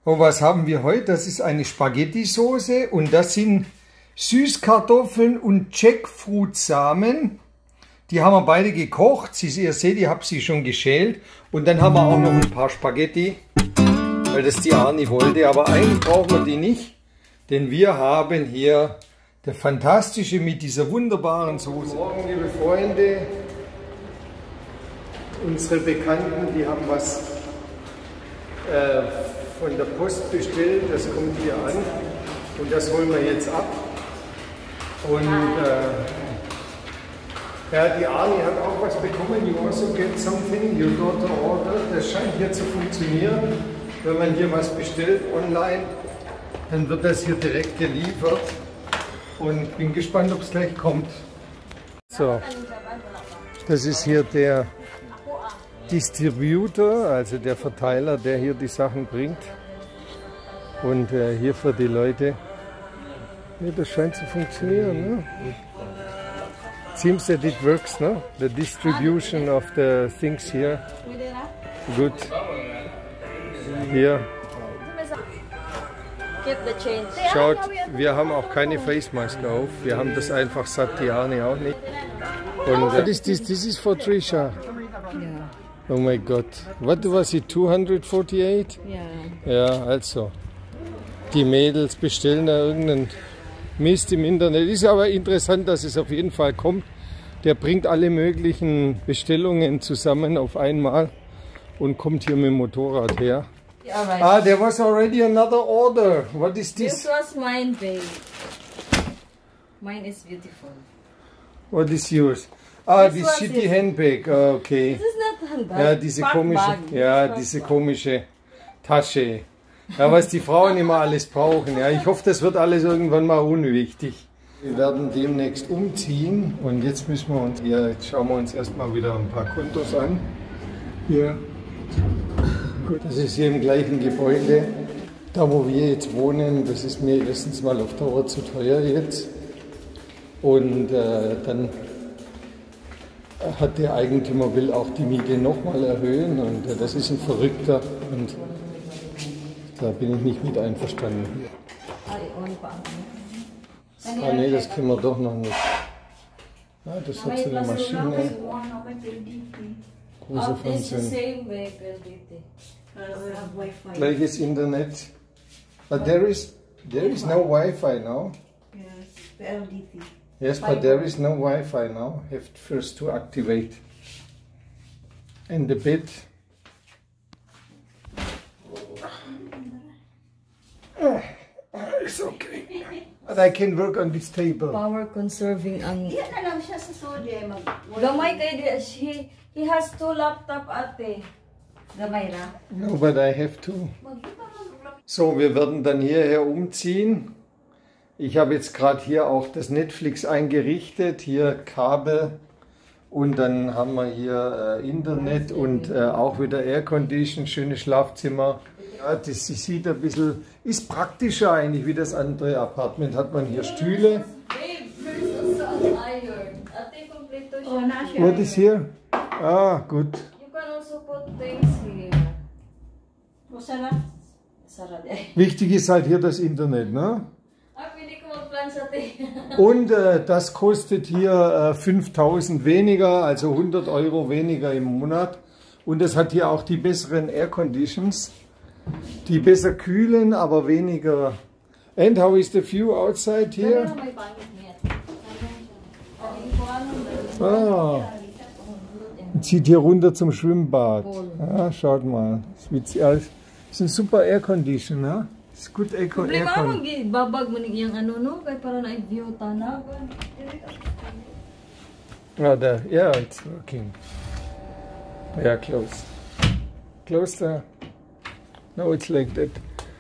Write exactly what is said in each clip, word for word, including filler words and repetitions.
Und was haben wir heute? Das ist eine Spaghetti-Soße und das sind Süßkartoffeln und Jackfruitsamen. Die haben wir beide gekocht. Sie, ihr seht, ich habe sie schon geschält. Und dann haben wir auch noch ein paar Spaghetti, weil das die Arni wollte. Aber eigentlich brauchen wir die nicht, denn wir haben hier der Fantastische mit dieser wunderbaren Soße. Guten Morgen, liebe Freunde. Unsere Bekannten, die haben was äh, von der Post bestellt. Das kommt hier an und das holen wir jetzt ab. Und äh, ja, die Arni hat auch was bekommen. You also get something, your daughter ordered. Das scheint hier zu funktionieren. Wenn man hier was bestellt online, dann wird das hier direkt geliefert. Und bin gespannt, ob es gleich kommt. So, das ist hier der Distributor, also der Verteiler, der hier die Sachen bringt. Und äh, hier für die Leute. Ja, das scheint zu funktionieren. Ne? Seems that it works, no? The distribution of the things here. Good. Hier. Schaut, wir haben auch keine Face Mask auf. Wir haben das einfach satt, die Arni auch nicht. Und what is this? This is for Trisha. Yeah. Oh my God. What was it? two hundred forty-eight? Yeah. Ja, also. Die Mädels bestellen da irgendeinen Mist im Internet. Ist aber interessant, dass es auf jeden Fall kommt. Der bringt alle möglichen Bestellungen zusammen auf einmal und kommt hier mit dem Motorrad her. Yeah, right. Ah, there was already another order. What is this? This was mine, babe. Mine is beautiful. What is yours? Ah, This this was shitty it. handbag. Ah, okay. This is not handbag. Ja, diese Pack komische, bag. ja, Pack diese bag. komische Tasche. Ja, was die Frauen immer alles brauchen. Ja, ich hoffe, das wird alles irgendwann mal unwichtig. Wir werden demnächst umziehen und jetzt müssen wir uns hier, jetzt schauen wir uns erstmal wieder ein paar Kontos an. Hier. Gut, das ist hier im gleichen Gebäude. Da, wo wir jetzt wohnen, das ist mir erstens mal auf Dauer zu teuer jetzt. Und äh, dann hat der Eigentümer will auch die Miete nochmal erhöhen und äh, das ist ein Verrückter und da bin ich nicht mit einverstanden. Ah nee, das können wir doch noch nicht. Ja, das hat so eine Maschine. Große Fernsehen. Gleiches Internet. But there is there is no Wi-Fi now. Yes, the L D T. Yes, but there is no Wi-Fi now. Have first to activate. And the bit. Oh, it's okay. But I can work on this table. Power conserving ang... Yan na lang siya sa Sode. Gamay kay di, he, he has two laptop ate. Gamay ra. No, but I have to. So, wir werden dann hierher umziehen. Ich habe jetzt gerade hier auch das Netflix eingerichtet. Hier Kabel. Und dann haben wir hier äh, Internet und äh, auch wieder Aircondition, schönes Schlafzimmer. Ja, das sieht ein bisschen, ist praktischer eigentlich wie das andere Apartment. Hat man hier Stühle. Oh, na siya. What is here? Ah, gut. You can also put things here. O, sana? Sarad eh. Wichtig ist halt hier das Internet, ne? Ah, pwede ko mag-plan sa te. Und äh, das kostet hier äh, fünftausend weniger, also hundert Euro weniger im Monat. Und es hat hier auch die besseren Air Conditions, die besser kühlen, aber weniger. And how is the view outside here? Ah, zieht hier runter zum Schwimmbad. Ja, schaut mal. Es ist ein super Air Condition, ne? Es ist gut Air Problema mo Condition. gi babag man iyang ano no kay para na view tana. Ah, there. Yeah, it's working. Yeah, close. Close there. No, it's like that.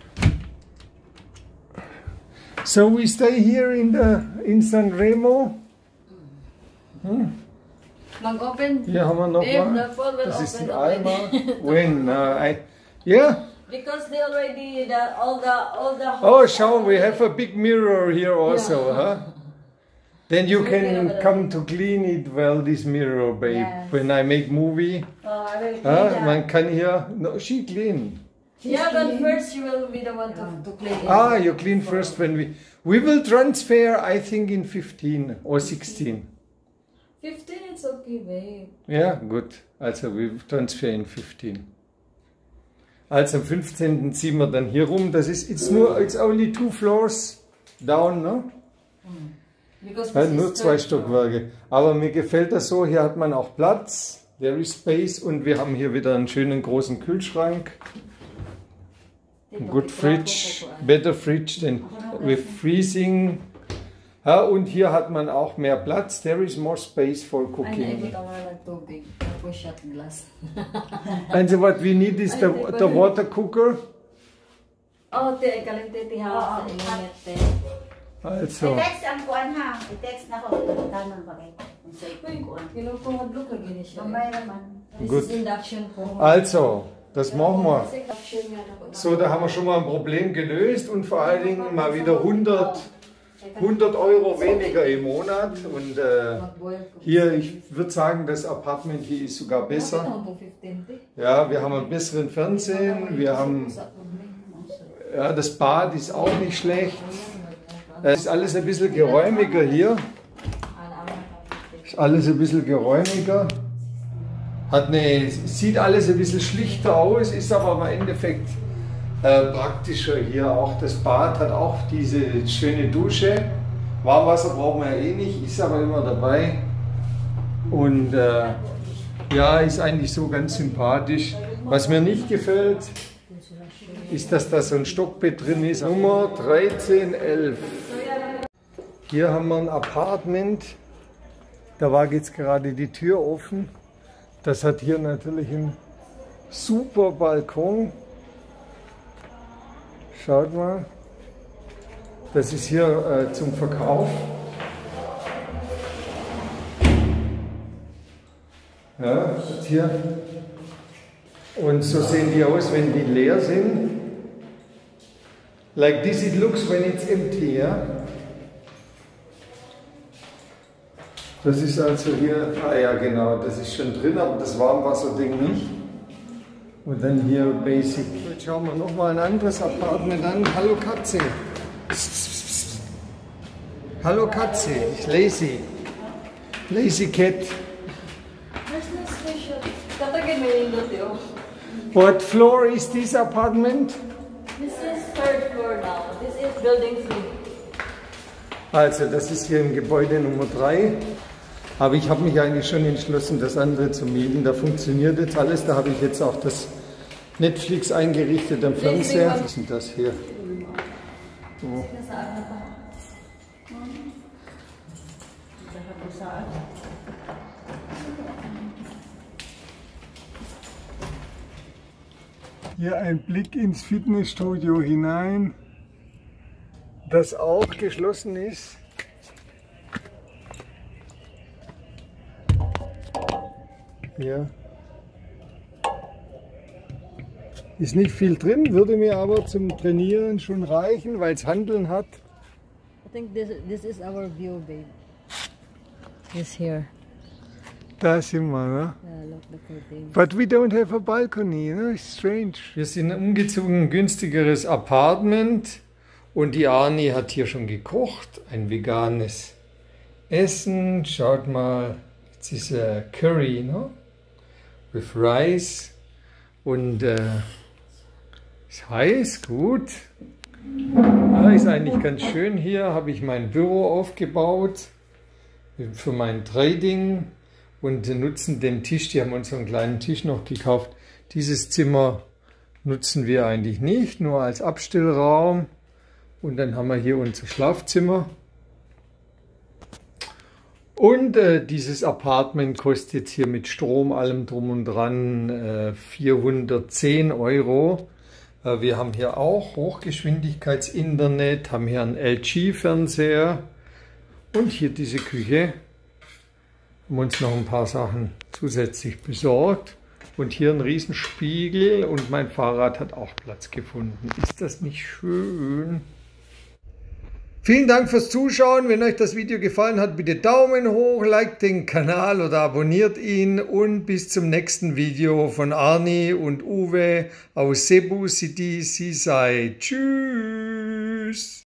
So we stay here in the in San Remo. Hm? Mag-open. Hier haben wir noch Babe, mal. the pool will Das ist open die already. Alma. When? Uh, I, yeah. Because they already the all the all the Oh, show, we have a big mirror here also, huh? Then you can come to clean it well, this mirror, babe. Yes. When I make movie, Oh, I will clean huh? that. Man kann hier, no, she clean. Yeah, but first you will be the one to, to clean it. Ah, you clean first when we... We will transfer, I think, in fifteen or sixteen. fifteen, it's okay, babe. Ja, gut. Also, wir transfer in fifteen. Also, am fünfzehnten ziehen wir dann hier rum. Das ist it's nur, it's only two floors down, ne? Because Ja, this nur is zwei third floor. Stockwerke. Aber mir gefällt das so, hier hat man auch Platz. There is space und wir haben hier wieder einen schönen großen Kühlschrank. Good fridge, better fridge than with freezing. Ja, und hier hat man auch mehr Platz. There is more space for Ay, cooking. naikot ako ng tubig. Tapos shot glass. And so what we need is the, the water cooker. Oh, te, kalente ti ha sa init te. Also, I-text ang kuan ha. I-text na ko. Tanan ba kayo? Kung sa'yo Uy, kuan. kinukuhadlok lagi ni siya. Mamay naman. This Good. is induction po. also, das machen wir. Kasi induction nga na ko. So, da haben wir schon mal ein Problem gelöst und vor allen Dingen mal wieder hundert, hundert Euro weniger im Monat. Und äh, hier, ich würde sagen, das Apartment hier ist sogar besser. Ja, wir haben einen besseren Fernsehen, wir haben, ja, das Bad ist auch nicht schlecht. Es ist alles ein bisschen geräumiger hier. Ist alles ein bisschen geräumiger. Hat eine, sieht alles ein bisschen schlichter aus, ist aber im Endeffekt äh, praktischer hier. Auch das Bad hat auch diese schöne Dusche. Warmwasser brauchen wir ja eh nicht, ist aber immer dabei. Und äh, ja, ist eigentlich so ganz sympathisch. Was mir nicht gefällt, ist, dass da so ein Stockbett drin ist. Nummer dreizehn elf. Hier haben wir ein Apartment. Da war jetzt gerade die Tür offen. Das hat hier natürlich einen super Balkon. Schaut mal. Das ist hier äh, zum Verkauf. Ja, das hier. Und so sehen die aus, wenn die leer sind. Like this it looks when it's empty, ja. Das ist also hier, ah ja genau, das ist schon drin, aber das Warmwasserding nicht. Und dann hier Basic. Jetzt schauen wir nochmal ein anderes Apartment an. Hallo Katze. Psst, psst, psst. Hallo Katze, ich lazy. Lazy cat. Tatagin mo yung dati, oh. What floor is this apartment? This is third floor now. This is building three. Also das ist hier im Gebäude Nummer drei. Aber ich habe mich eigentlich schon entschlossen, das andere zu mieten. Da funktioniert jetzt alles. Da habe ich jetzt auch das Netflix eingerichtet am Fernseher. Was ist denn das hier? Oh. Hier ein Blick ins Fitnessstudio hinein, das auch geschlossen ist. Hier ist nicht viel drin, würde mir aber zum Trainieren schon reichen, weil es Handeln hat. I think this this is our view, babe. This here. Da sind wir, ne? Yeah, look the curtain. But we don't have a balcony, ne? It's strange. Wir sind umgezogen, ein günstigeres Apartment und die Arni hat hier schon gekocht, ein veganes Essen. Schaut mal, jetzt ist äh, Curry, ne? With Rice und äh, ist heiß, gut. Ja, ist eigentlich ganz schön hier. Habe ich mein Büro aufgebaut für mein Trading. Und nutzen den Tisch, die haben uns so einen kleinen Tisch noch gekauft. Dieses Zimmer nutzen wir eigentlich nicht, nur als Abstellraum. Und dann haben wir hier unser Schlafzimmer. Und äh, dieses Apartment kostet hier mit Strom, allem drum und dran, äh, vierhundertzehn Euro. Äh, wir haben hier auch Hochgeschwindigkeitsinternet, haben hier einen L G-Fernseher und hier diese Küche. Haben uns noch ein paar Sachen zusätzlich besorgt. Und hier ein Riesenspiegel und mein Fahrrad hat auch Platz gefunden. Ist das nicht schön? Vielen Dank fürs Zuschauen. Wenn euch das Video gefallen hat, bitte Daumen hoch, liked den Kanal oder abonniert ihn und bis zum nächsten Video von Arni und Uwe aus Cebu City, Seaside. Tschüss!